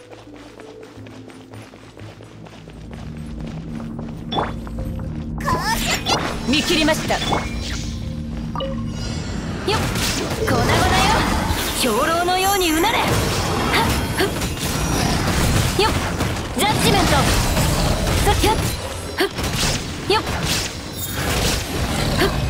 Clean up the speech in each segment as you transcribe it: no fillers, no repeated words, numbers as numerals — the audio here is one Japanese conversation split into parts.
見切りました。よっ、粉々よ、兵糧のようにうなれ。はっはっよっ、ジャッジメント。そっ、よっはっよっはっ。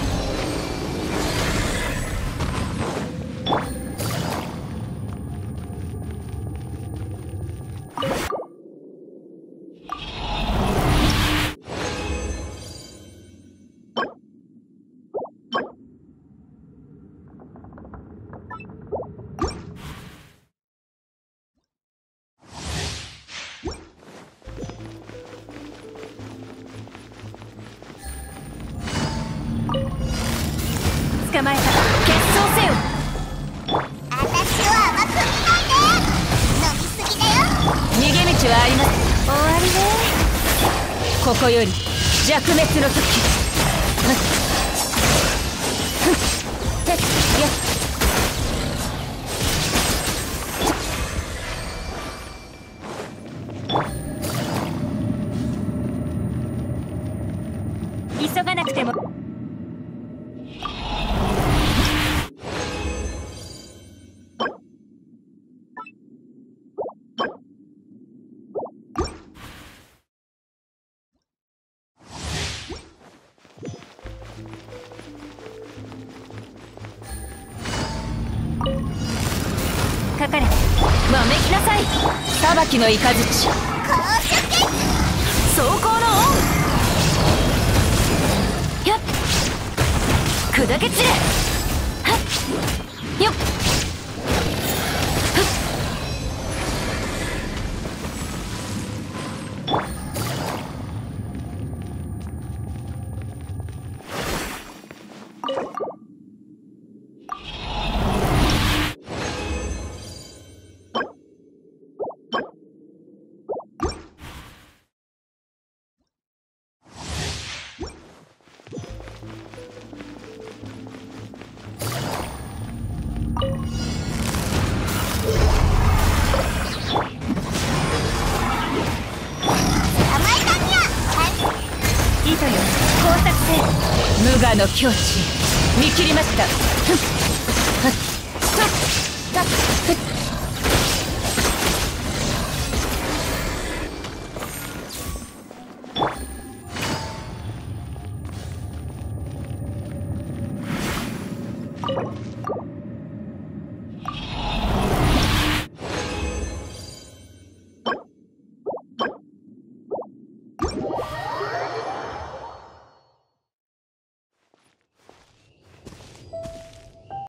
捕まえた。決闘せよ。 私は甘く見ないで。飲みすぎだよ。 逃げ道はあります。終わりね。ここより弱滅の時。急がなくても。かかれ、わめきなさい。裁きの雷。走行の恩。やっ、砕け散れ。はっよっ糸よ、工作せよ。無我の境地、見切りました。